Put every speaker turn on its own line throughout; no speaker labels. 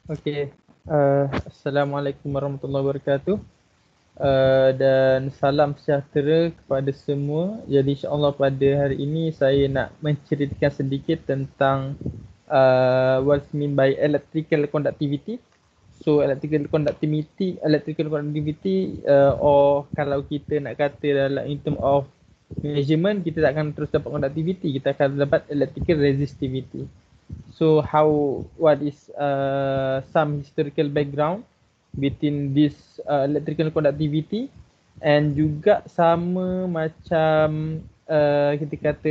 Okey. Assalamualaikum warahmatullahi wabarakatuh. Dan salam sejahtera kepada semua. Jadi insya-Allah pada hari ini saya nak menceritakan sedikit tentang what's mean by electrical conductivity. So electrical conductivity or kalau kita nak kata dalam in term of measurement, kita tak akan terus dapat conductivity, kita akan dapat electrical resistivity. So what is some historical background between this electrical conductivity, and juga sama macam kita kata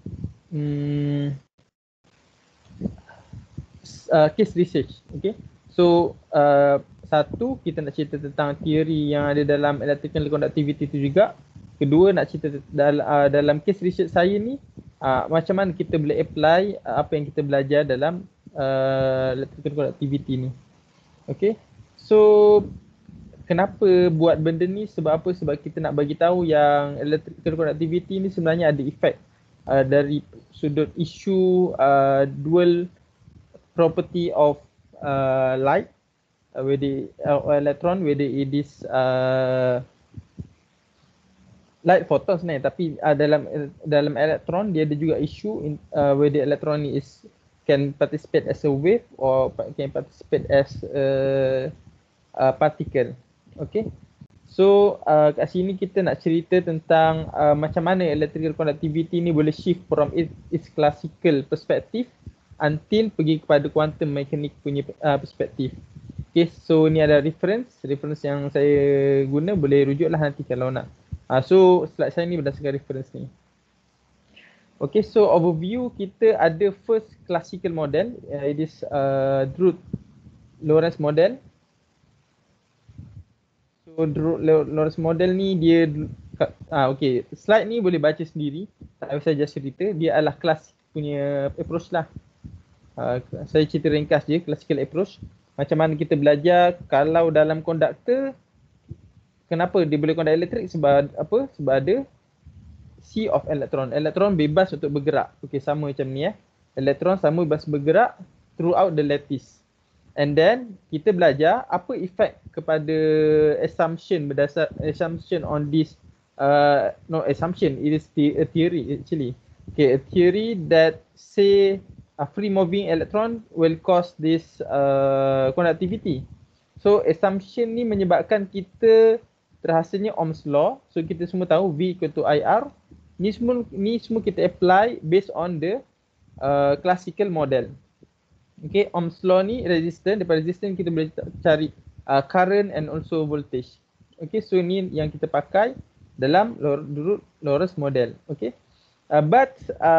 case research. Okay, so satu, kita nak cerita tentang teori yang ada dalam electrical conductivity tu juga. Kedua, nak cerita dalam case research saya ni macam mana kita boleh apply apa yang kita belajar dalam electrical conductivity ni. Okay, so kenapa buat benda ni? Sebab apa? Sebab kita nak bagi tahu yang electrical conductivity ni sebenarnya ada efek dari sudut isu dual property of light, whether electron, whether it is light photon sebenarnya, tapi dalam elektron dia ada juga isu whether electron is can participate as a wave or can participate as a particle. Okay, so kat sini kita nak cerita tentang macam mana electrical conductivity ni boleh shift from its classical perspective until pergi kepada quantum mechanics punya perspektif. Okay, so ni ada reference yang saya guna, boleh rujuklah nanti kalau nak. So slide saya ni berdasarkan reference ni. Okay, so overview, kita ada first classical model, it is Drude-Lorentz model. So Drude-Lorentz model ni dia okay, slide ni boleh baca sendiri, tak usah just cerita, dia adalah klasik punya approach lah. Saya cerita ringkas je classical approach. Macam mana kita belajar kalau dalam konduktor, kenapa dia boleh conduct elektrik? Sebab apa? Sebab ada sea of electron. Elektron bebas untuk bergerak. Okey, sama macam ni Elektron sama bebas bergerak throughout the lattice. And then kita belajar apa efek kepada assumption on this no assumption, it is a theory actually. Okay, a theory that say a free moving electron will cause this conductivity. So assumption ni menyebabkan kita terhasilnya Ohm's law. So kita semua tahu V equal to IR. Ni semua kita apply based on the classical model. Okay, Ohm's law ni resistance, daripada resistance kita boleh cari current and also voltage. Okay, so ni yang kita pakai dalam Lorentz model. Okay, but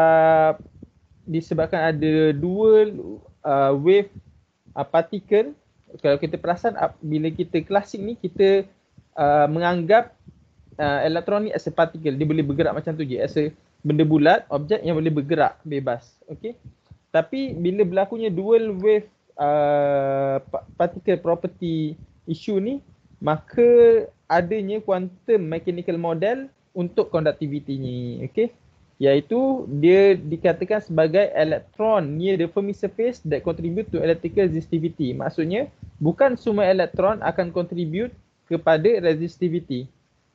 disebabkan ada dual wave particle, kalau kita perasan bila kita klasik ni, kita menganggap elektron ni as a particle, dia boleh bergerak macam tu je, as a benda bulat, objek yang boleh bergerak bebas. Okay, tapi bila berlakunya dual wave particle property issue ni, maka adanya quantum mechanical model untuk conductivity ni. Okay, iaitu dia dikatakan sebagai electron near the Fermi surface that contribute to electrical resistivity. Maksudnya bukan semua elektron akan contribute kepada resistivity,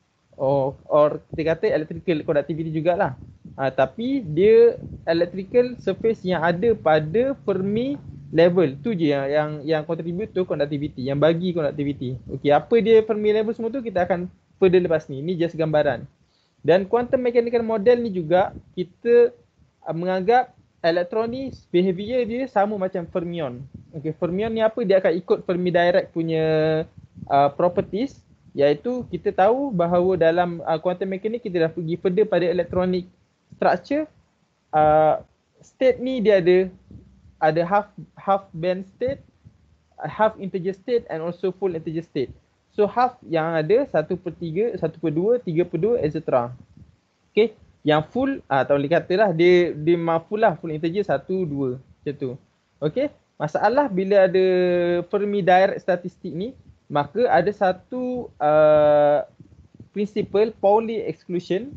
or kita kata electrical conductivity jugalah. Tapi dia electrical surface yang ada pada Fermi level tu je yang contribute to conductivity, yang bagi conductivity. Okey, apa dia Fermi level semua tu kita akan further lepas ni. Ni just gambaran. Dan quantum mechanical model ni juga kita menganggap elektron ni behavior dia sama macam fermion. Okey, fermion ni apa? Dia akan ikut Fermi Dirac punya properties, iaitu kita tahu bahawa dalam quantum mechanics kita dah pergi further pada electronic structure. State ni dia ada half band state, half integer state and also full integer state. So half yang ada 1/3, 1/2, 3/2 etc. Okay, yang full tak boleh katalah dia full lah, full integer 1, 2 macam tu. Okay, masalah bila ada Fermi Dirac statistik ni, maka ada satu principle Pauli exclusion.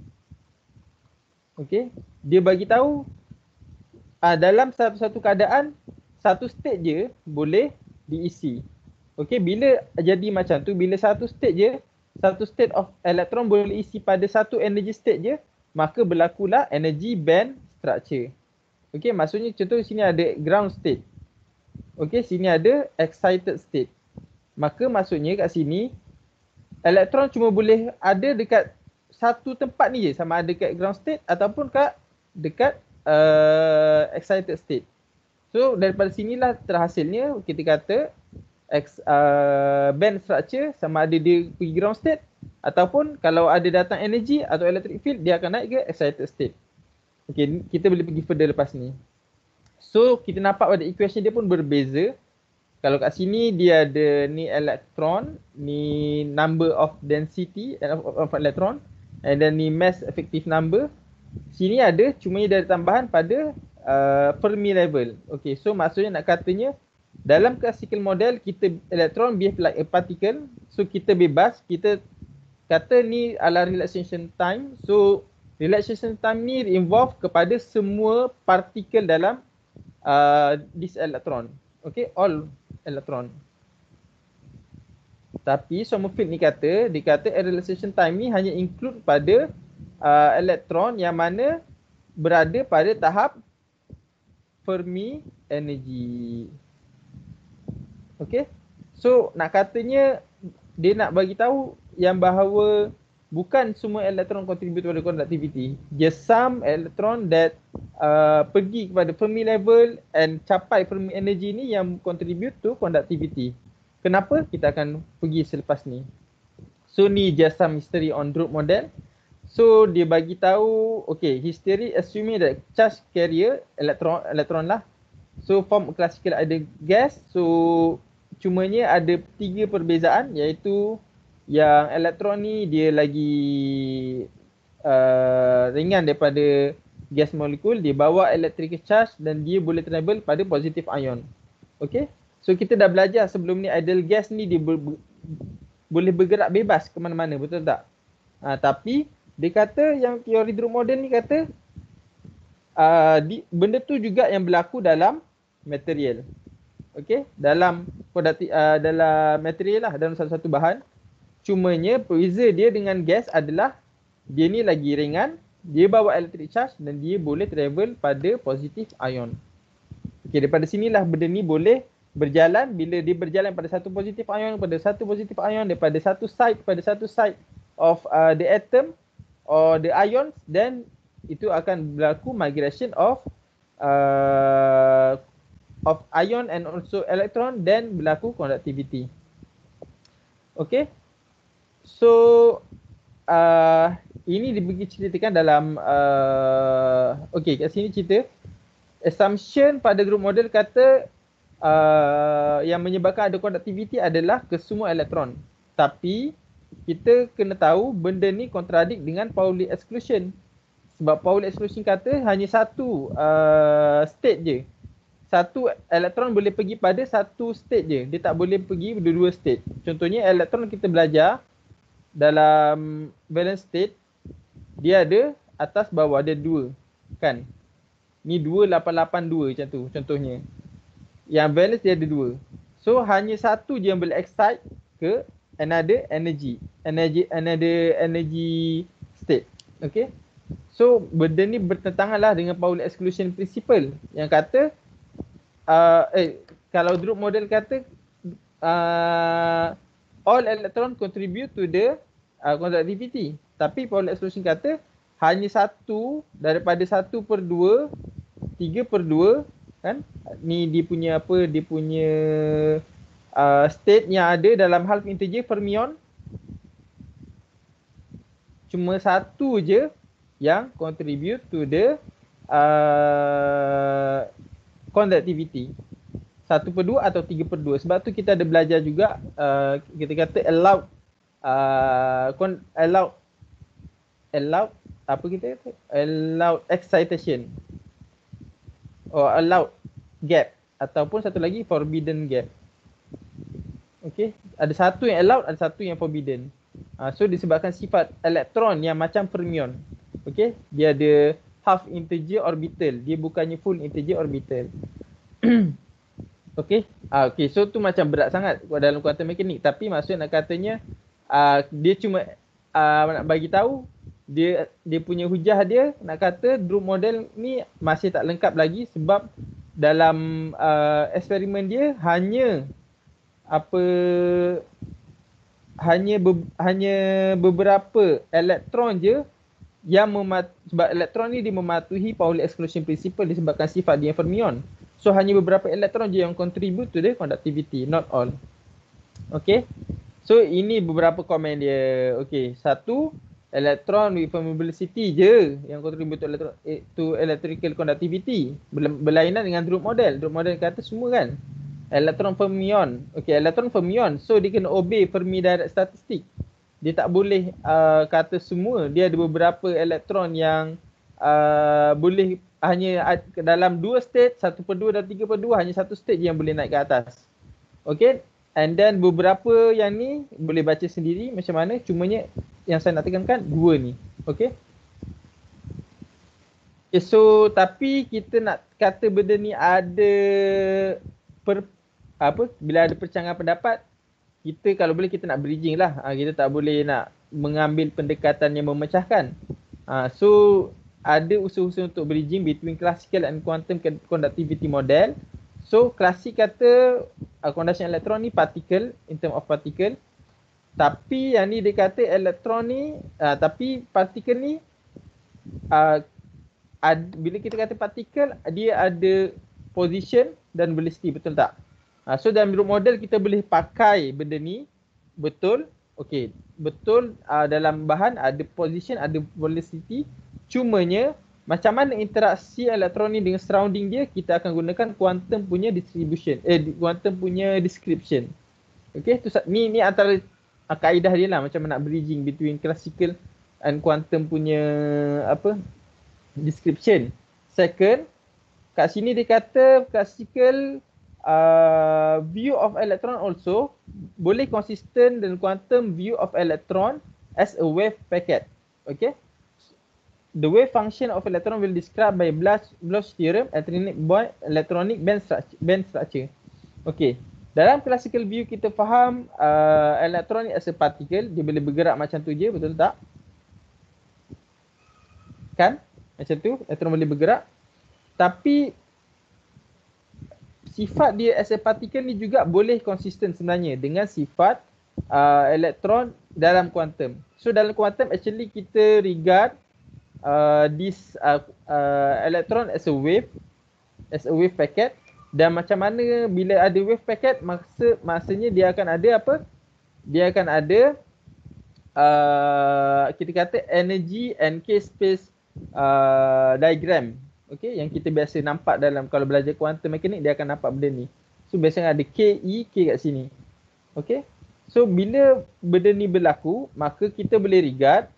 Okay, dia bagi tahu dalam satu keadaan satu state je boleh diisi. Okey, bila jadi macam tu, bila satu state of elektron boleh isi pada satu energy state je, maka berlakulah energy band structure. Okey, maksudnya contoh sini ada ground state. Okey, sini ada excited state. Maka maksudnya kat sini elektron cuma boleh ada dekat satu tempat ni je, sama ada kat ground state ataupun dekat excited state. So daripada sinilah terhasilnya kita kata band structure sama ada dia pergi ground state ataupun kalau ada datang energy atau electric field dia akan naik ke excited state. Okey, kita boleh pergi further lepas ni. So kita nampak pada equation dia pun berbeza. Kalau kat sini dia ada ni elektron, ni number of density of electron, and then ni mass effective number. Sini ada, cuma dia ada tambahan pada Fermi level. Okay, so maksudnya nak katanya dalam classical model kita elektron behave like a particle. So kita bebas, kita kata ni adalah relaxation time. So relaxation time ni involve kepada semua partikel dalam this electron. Okay, all electron. Tapi Sommerfeld ni dia kata relaxation time ni hanya include pada elektron yang mana berada pada tahap Fermi energy. Okay, so nak katanya dia nak bagi tahu yang bahawa bukan semua elektron contribute pada conductivity. Just some electron that pergi kepada Fermi level and capai Fermi energy ni yang contribute to conductivity. Kenapa? Kita akan pergi selepas ni. So ni just some history on Drude model. So dia bagi tahu, okay, history assuming that charge carrier elektron lah. So form classical ideal gas. So cumanya ada 3 perbezaan, iaitu yang elektron ni dia lagi ringan daripada gas molekul, dia bawa electrical charge dan dia boleh travel pada positive ion. Okay, so kita dah belajar sebelum ni ideal gas ni dia boleh bergerak bebas ke mana-mana, betul tak? Tapi dia kata yang teori Drude model ni kata benda tu juga yang berlaku dalam material. Okay, dalam material lah, dalam satu-satu bahan. Cumanya beza dia dengan gas adalah dia ni lagi ringan, dia bawa electric charge dan dia boleh travel pada positive ion. Okay, daripada sinilah benda ni boleh berjalan. Bila dia berjalan pada satu positive ion, daripada satu side pada satu side of the atom or the ions, then itu akan berlaku migration of ion and also electron, then berlaku conductivity. Okay, so ini diceritakan dalam okay, kat sini cerita assumption pada Drude model kata yang menyebabkan ada conductivity adalah kesemua elektron. Tapi kita kena tahu benda ni kontradik dengan Pauli exclusion. Sebab Pauli exclusion kata hanya satu state je. Satu elektron boleh pergi pada satu state je. Dia tak boleh pergi dua-dua state. Contohnya elektron kita belajar dalam valence state, dia ada atas bawah, ada 2 kan. Ni 2882 macam tu contohnya. Yang valence dia ada 2. So hanya satu je yang boleh excite ke another energy state. Okay, so benda ni bertentangan lah dengan Pauli exclusion principle yang kata kalau Drude model kata all electron contribute to the conductivity, tapi Pauli exclusion kata hanya satu daripada 1/2, 3/2 kan. Ni dia punya apa, dia punya state yang ada dalam half integer fermion, cuma satu je yang contribute to the conductivity. 1/2 atau 3/2. Sebab tu kita ada belajar juga kita kata allowed apa kita kata, allowed excitation or allowed gap, ataupun satu lagi forbidden gap. Okay, ada satu yang allowed, ada satu yang forbidden. So disebabkan sifat elektron yang macam fermion. Okay, dia ada half integer orbital, dia bukannya full integer orbital. Okay, Okay, so tu macam berat sangat dalam kuantum mekanik. Tapi maksud nak katanya dia cuma nak bagi tahu dia punya hujah dia nak kata Drude model ni masih tak lengkap lagi sebab dalam eksperimen dia hanya hanya beberapa elektron je yang sebab elektron ni dia mematuhi Pauli exclusion principle disebabkan sifat dia fermion. So hanya beberapa elektron je yang contribute to the conductivity, not all. Okay. So ini beberapa komen dia. Okay, satu, elektron with permeability je yang contribute to electrical conductivity. Berlainan dengan Drude model. Drude model kata semua kan elektron fermion. Okay, elektron fermion. So dia kena obey Fermi direct statistic. Dia tak boleh kata semua. Dia ada beberapa elektron yang boleh hanya dalam 2 state, 1/2 dan 3/2, hanya satu state je yang boleh naik ke atas. Okay. And then beberapa yang ni boleh baca sendiri macam mana. Cumanya yang saya nak tekankan 2 ni. Okay. Okay, so tapi kita nak kata benda ni ada bila ada percanggahan pendapat, kita kalau boleh kita nak bridging lah. Kita tak boleh nak mengambil pendekatan yang memecahkan. So ada usaha-usaha untuk bridging between classical and quantum conductivity model. So klasik kata conduction electron ni particle, in term of particle. Tapi yang ni dia kata elektron ni, tapi particle ni bila kita kata particle, dia ada position dan velocity, betul tak? So dalam Drude model kita boleh pakai benda ni, betul. Okey, betul, dalam bahan ada position, ada velocity. Cumanya macam mana interaksi elektron ni dengan surrounding dia, kita akan gunakan quantum punya distribution, quantum punya description. Okey, tu ni antara kaedah dia lah, macam nak bridging between classical and quantum punya description. Second, kat sini dia kata classical view of electron also boleh consistent dengan quantum view of electron as a wave packet. Okay. The wave function of electron will described by Bloch theorem electronic band structure. Okay. Dalam classical view kita faham elektron ni as a particle, dia boleh bergerak macam tu je, betul tak? Kan? Macam tu, elektron boleh bergerak. Tapi sifat dia as a particle ni juga boleh konsisten sebenarnya dengan sifat elektron dalam kuantum. So dalam kuantum actually kita regard this electron as a wave packet. Dan macam mana bila ada wave packet, maksudnya dia akan ada apa? Dia akan ada kita kata energy and k space diagram. Okay, yang kita biasa nampak dalam kalau belajar quantum mechanics, dia akan nampak benda ni. So biasanya ada k, e, k kat sini. Okay. So bila benda ni berlaku, maka kita boleh regard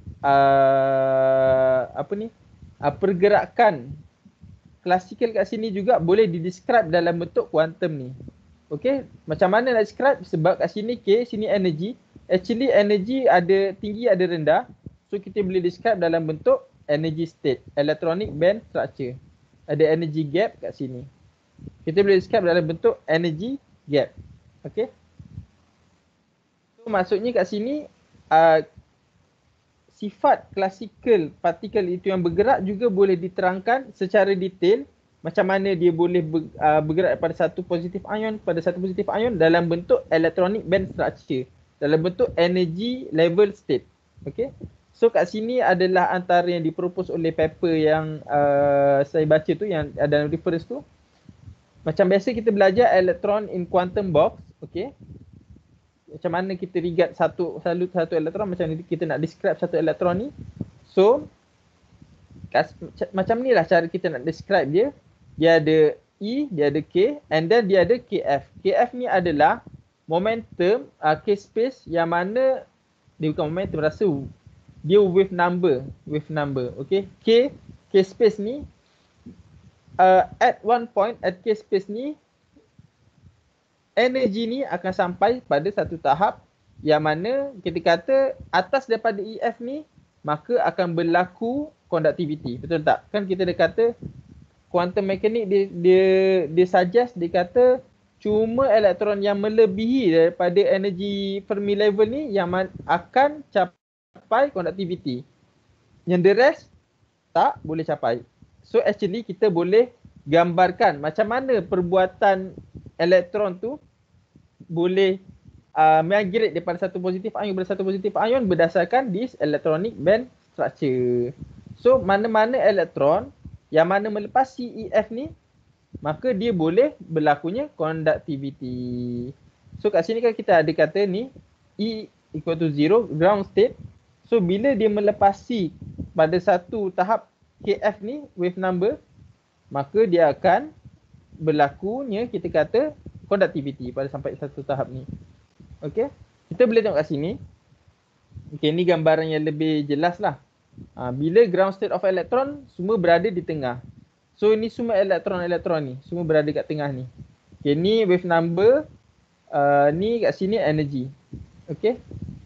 pergerakan klasikal kat sini juga boleh didescribe dalam bentuk quantum ni. Okay, macam mana nak describe? Sebab kat sini K, sini energy. Actually energy ada tinggi ada rendah. So kita boleh describe dalam bentuk energy state, electronic band structure. Ada energy gap kat sini. Kita boleh describe dalam bentuk energy gap. Okay. So maksudnya kat sini sifat klasikal partikel itu yang bergerak juga boleh diterangkan secara detail macam mana dia boleh bergerak pada satu positif ion dalam bentuk electronic band structure, dalam bentuk energy level state. Okay. So kat sini adalah antara yang dipropose oleh paper yang saya baca tu, yang ada reference tu. Macam biasa kita belajar electron in quantum box. Okay. Macam mana kita regard satu elektron, macam ni kita nak describe satu elektron ni. So macam ni lah cara kita nak describe dia. Dia ada E, dia ada K, and then dia ada KF. KF ni adalah momentum K space yang mana dia bukan momentum, rasa dia wave number. Okay. K space ni at one point at K space ni energi ni akan sampai pada satu tahap yang mana kita kata atas daripada EF ni maka akan berlaku conductivity. Betul tak? Kan kita dah kata quantum mechanics dia suggest, dia kata Cuma elektron yang melebihi daripada energi Fermi level ni yang akan capai conductivity. Yang the rest tak boleh capai. So actually kita boleh gambarkan macam mana perbuatan elektron tu boleh migrate daripada satu positif ion kepada satu positif ion berdasarkan this electronic band structure. So mana-mana elektron yang mana melepas CEF ni, maka dia boleh berlakunya conductivity. So kat sini kan kita ada kata ni E equal to 0, ground state. So bila dia melepasi pada satu tahap KF ni, wave number, maka dia akan berlakunya kita kata conductivity pada sampai satu tahap ni. Okay, kita boleh tengok kat sini. Okay, ni gambaran yang lebih jelas lah. Bila ground state of electron semua berada di tengah. So ini semua elektron-elektron ni semua berada kat tengah ni. Okay, ni wave number, ni kat sini energy. Okay.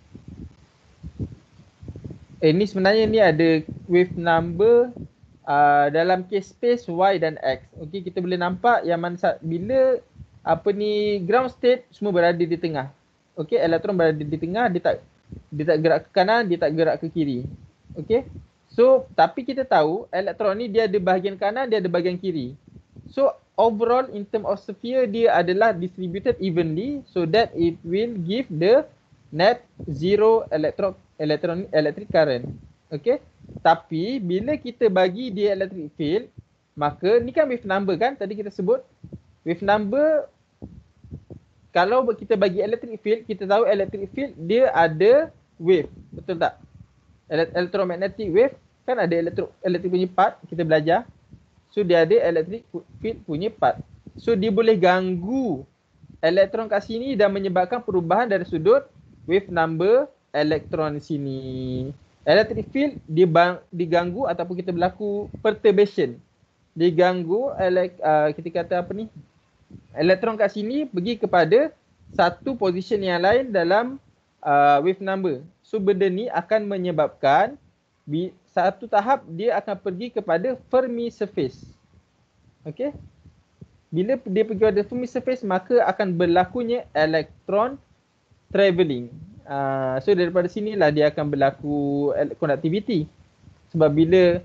Ni sebenarnya ni ada wave number dalam case space Y dan X. Okay, kita boleh nampak yang mana bila ground state semua berada di tengah. Okay, elektron berada di tengah, dia tak gerak ke kanan, dia tak gerak ke kiri. Okay. So, tapi kita tahu elektron ni dia ada bahagian kanan, dia ada bahagian kiri. So, overall in term of sphere dia adalah distributed evenly so that it will give the net zero electric current. Okay. Tapi bila kita bagi dia electric field, maka ni kan wave number kan tadi kita sebut. Wave number, kalau kita bagi electric field, kita tahu electric field dia ada wave, betul tak? Electromagnetic wave kan ada elektrik punya part, kita belajar. So dia ada electric field punya part. So dia boleh ganggu elektron kat sini dan menyebabkan perubahan dari sudut wave number elektron sini. Electric field diganggu ataupun kita berlaku perturbation. Diganggu kita kata apa ni? Elektron kat sini pergi kepada satu position yang lain dalam wave number. So benda ni akan menyebabkan satu tahap dia akan pergi kepada Fermi surface. Okey. Bila dia pergi kepada Fermi surface, maka akan berlakunya elektron travelling. So daripada sinilah dia akan berlaku conductivity. Sebab bila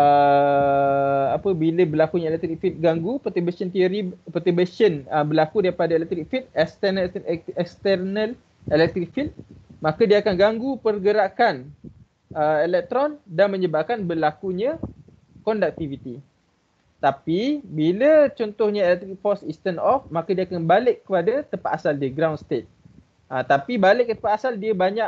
bila berlakunya electric field ganggu, perturbation berlaku daripada electric field, external electric field, maka dia akan ganggu pergerakan elektron dan menyebabkan berlakunya conductivity. Tapi bila contohnya electric force is turned off, maka dia akan balik kepada tempat asal dia, ground state. Tapi balik ke tempat asal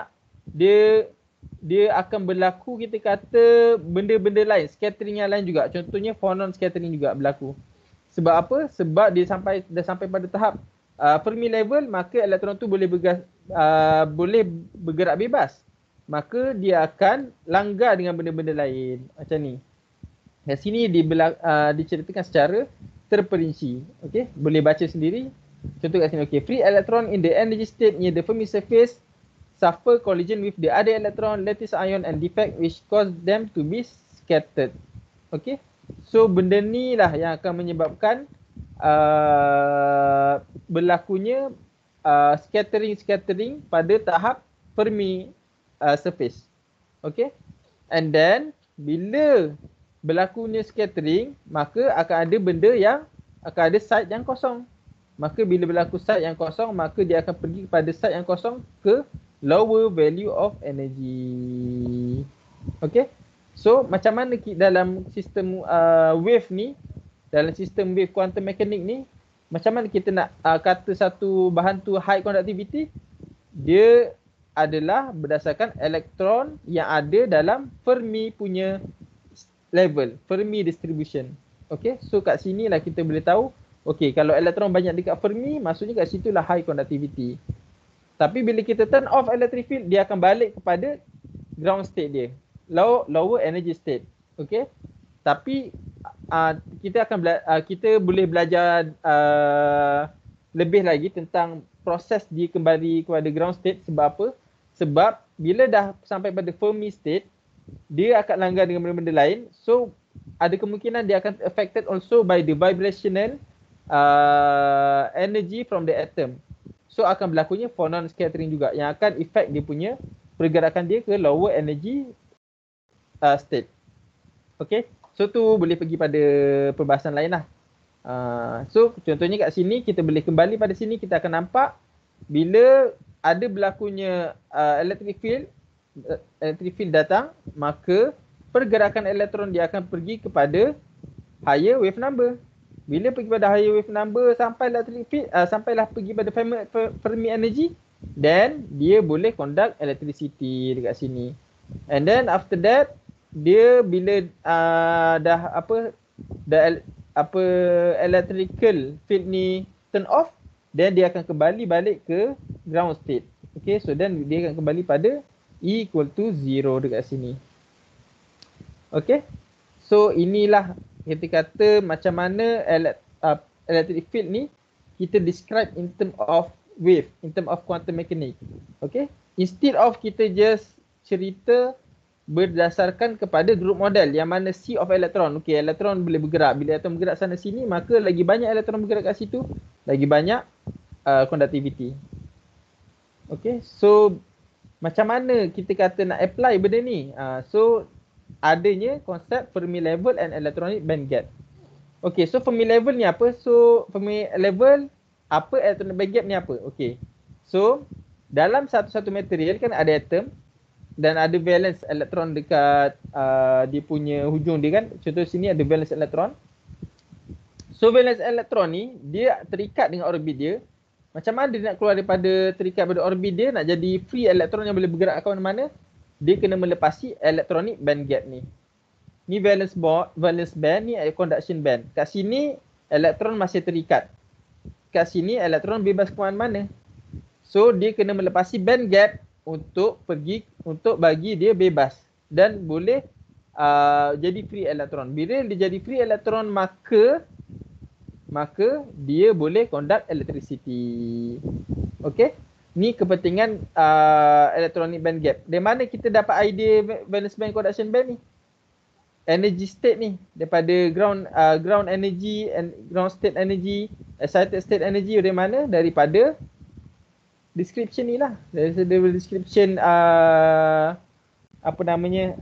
dia akan berlaku kita kata benda-benda lain, scattering yang lain juga. Contohnya phonon scattering juga berlaku. Sebab apa? Sebab dia dah sampai pada tahap Fermi level, maka elektron tu boleh bergerak bebas. Maka dia akan langgar dengan benda-benda lain macam ni. Di sini diceritakan secara terperinci. Okey, boleh baca sendiri. Contoh kat sini, okey, free electron in the energy state near the Fermi surface suffer collision with the other electron, lattice ion and defect which cause them to be scattered. Okey. So benda ni lah yang akan menyebabkan berlakunya scattering pada tahap Fermi surface. Okay. And then bila berlakunya scattering, maka akan ada benda yang akan ada site yang kosong. Maka bila berlaku site yang kosong, maka dia akan pergi kepada site yang kosong ke lower value of energy. Okay. So macam mana dalam sistem wave ni, dalam sistem wave quantum mechanics ni, macam mana kita nak kata satu bahan tu high conductivity? Dia adalah berdasarkan elektron yang ada dalam Fermi punya level, Fermi distribution. Okay, so kat sini lah kita boleh tahu, okay, kalau elektron banyak dekat Fermi, maksudnya kat situ lah high conductivity. Tapi bila kita turn off electric field, dia akan balik kepada ground state dia, lower energy state. Okay, tapi kita boleh belajar lebih lagi tentang proses dia kembali kepada ground state. Sebab apa? Sebab bila dah sampai pada Fermi state, dia akan langgar dengan benda-benda lain. So ada kemungkinan dia akan affected also by the vibrational energy from the atom. So akan berlakunya phonon scattering juga yang akan effect dia punya pergerakan dia ke lower energy state. Okay, so tu boleh pergi pada perbahasan lain lah. So contohnya kat sini kita boleh kembali pada sini, kita akan nampak bila ada berlakunya electric field datang, maka pergerakan elektron dia akan pergi kepada higher wave number. Bila pergi pada higher wave number sampai electric field, sampailah pergi pada Fermi energy, then dia boleh conduct electricity dekat sini. And then after that, dia bila dah electrical field ni turn off, then dia akan kembali balik ke ground state. Okay, so then dia akan kembali pada E equal to 0 dekat sini. Okay, so inilah kita kata macam mana electric field ni kita describe in term of wave, in term of quantum mechanics. Okay, instead of kita just cerita berdasarkan kepada group model yang mana sea of electron. Okay, elektron boleh bergerak. Bila elektron bergerak sana sini, maka lagi banyak elektron bergerak kat situ, lagi banyak conductivity. Okay, so macam mana kita kata nak apply benda ni? So adanya konsep Fermi level and electronic band gap. Okay, so Fermi level ni apa? So Fermi level apa, electronic band gap ni apa? Okay, so dalam satu-satu material kan ada atom dan ada valence elektron dekat dia punya hujung dia kan. Contoh sini ada valence elektron. So valence elektron ni dia terikat dengan orbit dia. Macam mana dia nak keluar daripada terikat pada orbit dia, nak jadi free elektron yang boleh bergerak ke mana-mana? Dia kena melepasi electronic band gap ni. Ni valence band, ni conduction band. Kat sini elektron masih terikat. Kat sini elektron bebas ke mana-mana. So dia kena melepasi band gap untuk bagi dia bebas dan boleh jadi free elektron. Bila dia jadi free elektron, maka dia boleh conduct electricity. Okay, ni kepentingan electronic band gap. Dari mana kita dapat idea valence band conduction band ni? Energy state ni daripada ground energy and ground state energy, excited state energy dari mana? Daripada description ni lah. Dari description apa namanya,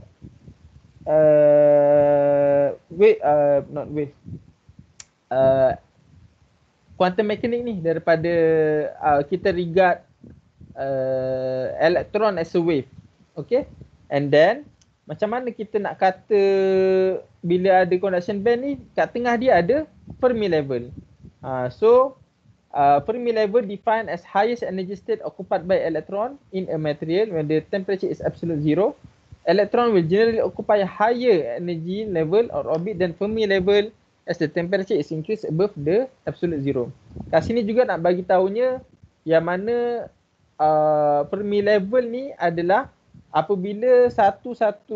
quantum mechanics ni, daripada kita regard electron as a wave. Okay, and then macam mana kita nak kata bila ada conduction band ni, kat tengah dia ada Fermi level. So Fermi level defined as highest energy state occupied by electron in a material when the temperature is absolute zero. Electron will generally occupy a higher energy level or orbit than Fermi level as the temperature is increased above the absolute zero. Kat sini juga nak bagi tahunya yang mana Fermi level ni adalah apabila satu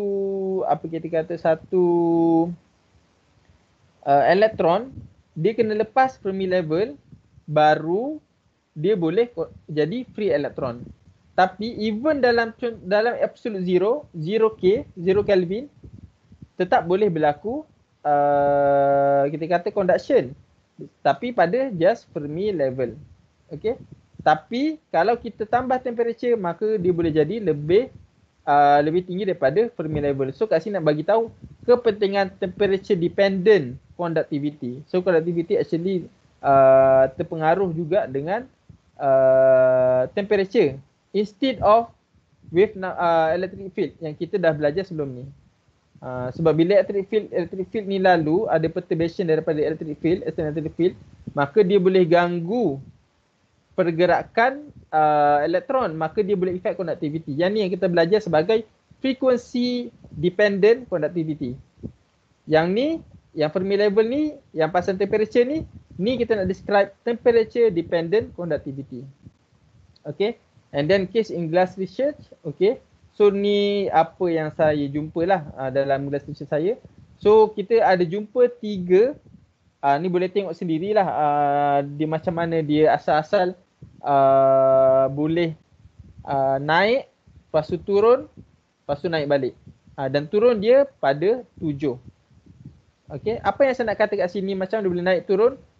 elektron dia kena lepas Fermi level, baru dia boleh jadi free elektron. Tapi even dalam absolute zero, 0K, 0 Kelvin, tetap boleh berlaku kita kata conduction, tapi pada just Fermi level. Okay, tapi kalau kita tambah temperature, maka dia boleh jadi lebih tinggi daripada Fermi level. So kat sini nak bagi tahu kepentingan temperature dependent conductivity. So conductivity actually terpengaruh juga dengan temperature instead of wave electric field yang kita dah belajar sebelum ni. Sebab bila electric field ni lalu ada perturbation daripada electric field, external electric field, maka dia boleh ganggu pergerakan elektron, maka dia boleh affect conductivity. Yang ni yang kita belajar sebagai frequency dependent conductivity. Yang ni, yang Fermi level ni, yang pasal temperature ni kita nak describe temperature dependent conductivity. Okay, and then case in glass research. Okay, so ni apa yang saya jumpa lah dalam glass research saya. So kita ada jumpa 3, ni boleh tengok sendirilah dia macam mana dia asal-asal boleh naik, lepas tu turun, lepas tu naik balik, dan turun dia pada 7. Okay, apa yang saya nak kata kat sini, macam dia boleh naik turun.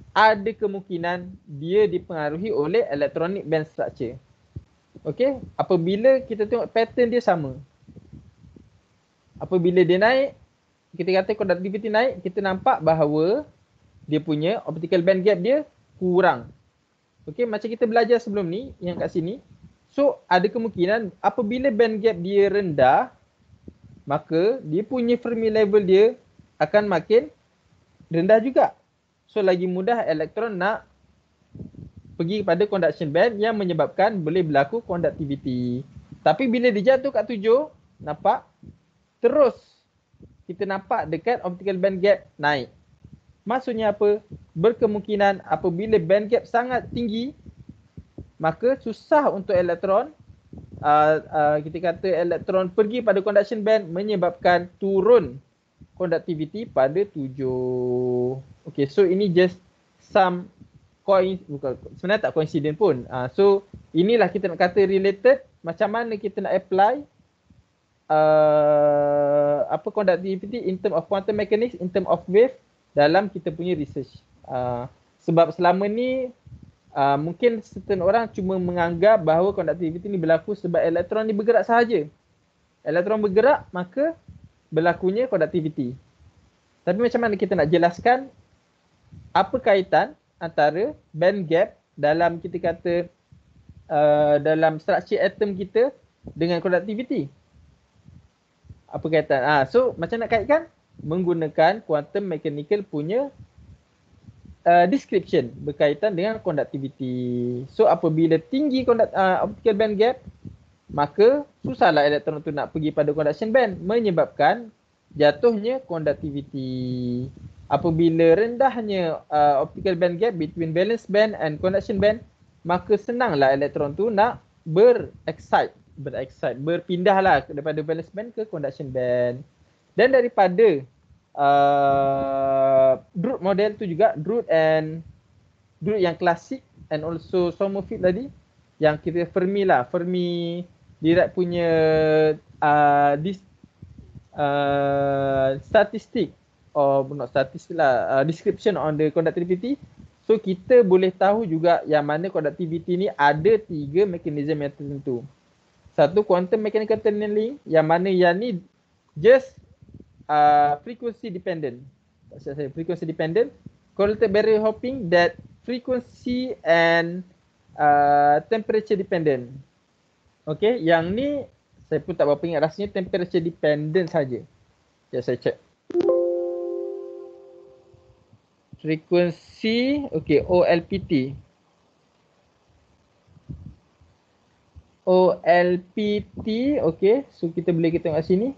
ada kemungkinan dia dipengaruhi oleh electronic band structure. Okey, apabila kita tengok pattern dia sama. Apabila dia naik, kita kata conductivity naik, kita nampak bahawa dia punya optical band gap dia kurang. Okey, macam kita belajar sebelum ni yang kat sini. So, ada kemungkinan apabila band gap dia rendah, maka dia punya Fermi level dia akan makin rendah juga. So, lagi mudah elektron nak pergi kepada conduction band yang menyebabkan boleh berlaku conductivity. Tapi bila dia jatuh kat 7, nampak terus kita nampak dekat optical band gap naik. Maksudnya apa? Berkemungkinan apabila band gap sangat tinggi, maka susah untuk elektron kita kata elektron pergi pada conduction band menyebabkan turun conductivity pada 7. Okay, so ini just some bukan, sebenarnya tak coincident pun. So inilah kita nak kata related, macam mana kita nak apply conductivity in term of quantum mechanics, in term of wave dalam kita punya research. Sebab selama ni mungkin certain orang cuma menganggap bahawa conductivity ni berlaku sebab elektron ni bergerak sahaja. Elektron bergerak, maka berlakunya conductivity. Tapi macam mana kita nak jelaskan apa kaitan antara band gap dalam kita kata dalam structure atom kita dengan conductivity? Apa kaitan? So macam nak kaitkan? Menggunakan quantum mechanical punya description berkaitan dengan conductivity. So apabila tinggi optical band gap, maka susahlah elektron tu nak pergi pada conduction band, menyebabkan jatuhnya conductivity. Apabila rendahnya optical band gap between valence band and conduction band, maka senanglah elektron tu nak berpindahlah daripada valence band ke conduction band. Dan daripada Drude model tu juga, Drude yang klasik and also Sommerfeld tadi, yang kita Fermi Dirac punya statistik, description on the conductivity. So kita boleh tahu juga yang mana conductivity ni ada 3 mekanisme yang tertentu. Satu, quantum mechanical tunneling, yang mana yang ni just frequency dependent. Frequency dependent. Correlated barrier hopping, that frequency and temperature dependent. Okay, yang ni saya pun tak berapa ingat, rasanya temperature dependent saja. Ya, saya check. Frequency, okay, OLPT. Okay, so kita boleh tengok sini.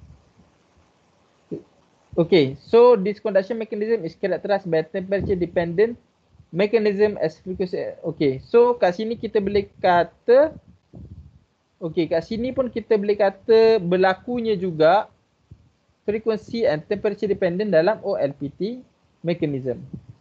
Okay, so this conduction mechanism is characterized by temperature dependent mechanism as frequency. Okay, so kat sini kita boleh kata, okay, kat sini pun kita boleh kata berlakunya juga frequency and temperature dependent dalam OLPT mechanism.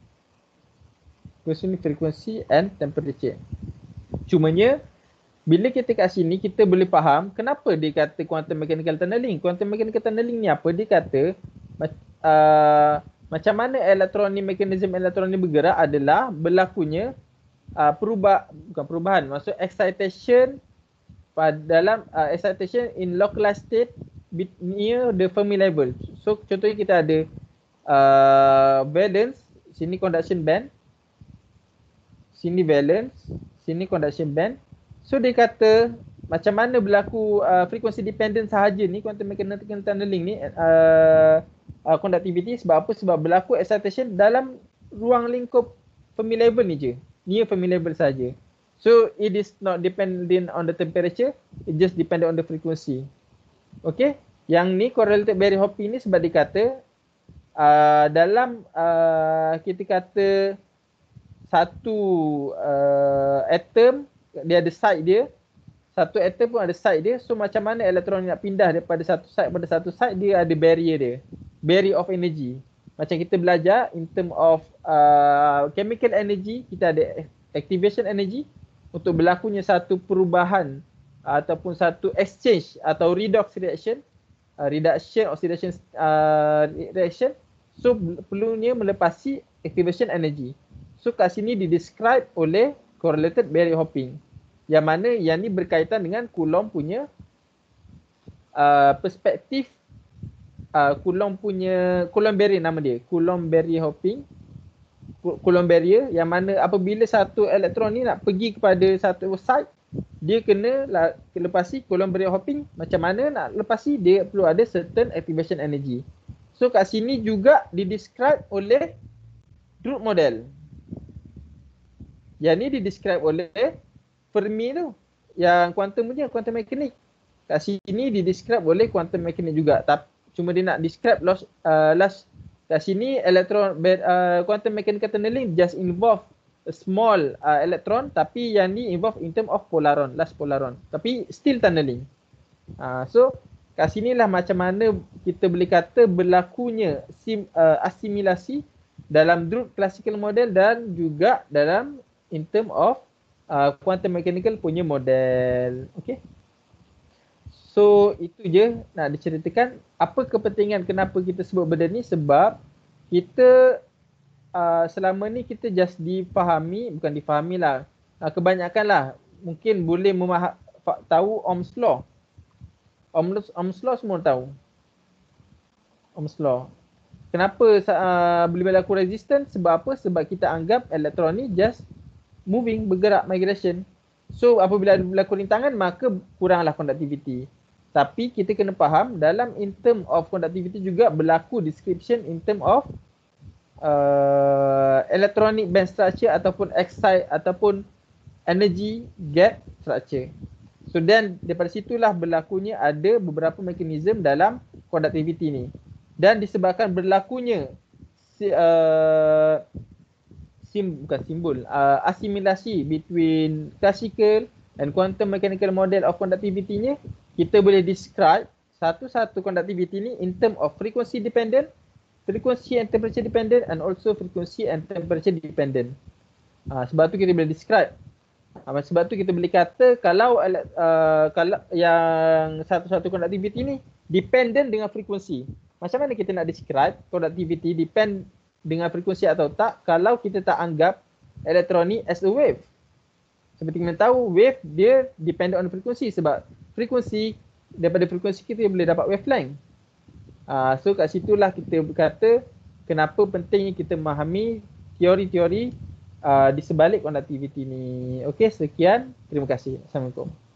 Frequency and temperature. Cumanya bila kita kat sini, kita boleh faham kenapa dia kata quantum mechanical tunneling. Quantum mechanical tunneling ni apa? Dia kata macam mana mekanisme elektron ni bergerak adalah berlakunya perubahan, maksud excitation dalam excitation in localized state near the Fermi level. So contohnya kita ada valence, sini conduction band, sini valence, sini conduction band. So dia kata macam mana berlaku frequency dependent sahaja ni quantum mechanical tunneling ni conductivity. Sebab apa? Sebab berlaku excitation dalam ruang lingkup Fermi level ni je, near Fermi level saja. So it is not dependent on the temperature, it just dependent on the frequency. Okay, yang ni correlated barrier hopping ni sebab dia kata dalam kita kata satu atom dia ada side dia, satu atom pun ada side dia. So macam mana elektron nak pindah daripada satu side pada satu side, dia ada barrier dia, barrier of energy. Macam kita belajar in term of chemical energy, kita ada activation energy untuk berlakunya satu perubahan ataupun satu exchange atau redox reaction, reaction. So perlunya melepasi activation energy. So kat sini di-describe oleh correlated barrier hopping. Yang mana yang ni berkaitan dengan Coulomb punya perspektif Coulomb barrier nama dia. Coulomb barrier hopping. Coulomb barrier yang mana apabila satu elektron ni nak pergi kepada satu site, dia kena lepasi Coulomb barrier hopping. Macam mana nak lepasi? Dia perlu ada certain activation energy. So kat sini juga di-describe oleh Drude model. Yang ni di-describe oleh Fermi tu. Yang quantum punya, quantum mechanics. Kat sini di-describe oleh quantum mechanics juga. Cuma dia nak describe last kat sini quantum mechanical tunneling just involve a small electron, tapi yang ni involve in term of polaron, last polaron. Tapi still tunneling. So kat sinilah macam mana kita boleh kata berlakunya asimilasi dalam Drude classical model dan juga dalam in term of quantum mechanical punya model. Okay. So itu je nak diceritakan apa kepentingan kenapa kita sebut benda ni, sebab kita selama ni kita just bukan difahami lah, kebanyakan lah mungkin boleh tahu Ohm's law. Ohm's law semua tahu. Ohm's law. Kenapa boleh berlaku resistance? Sebab apa? Sebab kita anggap elektron ni just moving, bergerak, migration. So apabila berlaku rintangan maka kuranglah conductivity. Tapi kita kena faham dalam in term of conductivity juga berlaku description in term of electronic band structure ataupun excite ataupun energy gap structure. So then daripada situlah berlakunya ada beberapa mekanisme dalam conductivity ni. Dan disebabkan berlakunya asimilasi between classical and quantum mechanical model of conductivity ni, kita boleh describe satu-satu conductivity ni in term of frequency dependent, frequency and temperature dependent, and also frequency and temperature dependent. Sebab tu kita boleh describe. Sebab tu kita boleh kata kalau yang satu-satu conductivity ni dependent dengan frequency. Macam mana kita nak describe conductivity depend dengan frekuensi atau tak kalau kita tak anggap elektron ni as a wave? Seperti kita tahu, wave dia depend on frekuensi, sebab frekuensi, daripada frekuensi kita boleh dapat wavelength. So kat situlah kita berkata kenapa pentingnya kita memahami teori-teori di sebalik conductivity ni. Okey, sekian. Terima kasih. Assalamualaikum.